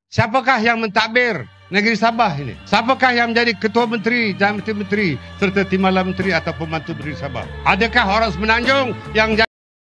Siapakah yang mentadbir negeri Sabah ini? Siapakah yang menjadi ketua menteri dan menteri-menteri serta timbalan menteri atau pembantu menteri Sabah? Adakah orang Semenanjung yang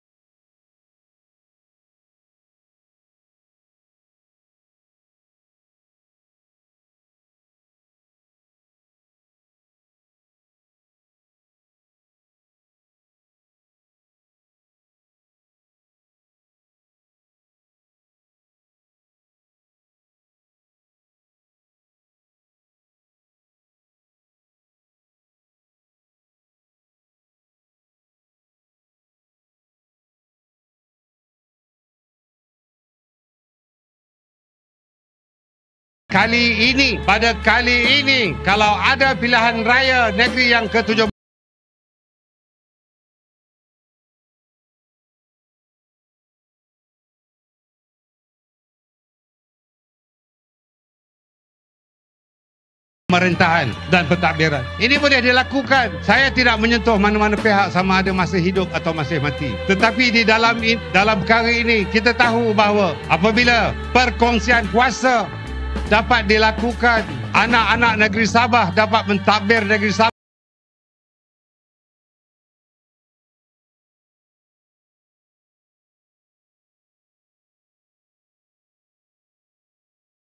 pada kali ini kalau ada pilihan raya negeri yang ke-17 pemerintahan dan pentadbiran. Ini boleh dilakukan. Saya tidak menyentuh mana-mana pihak sama ada masih hidup atau masih mati. Tetapi di dalam perkara ini kita tahu bahawa apabila perkongsian kuasa dapat dilakukan, anak-anak negeri Sabah dapat mentadbir negeri Sabah.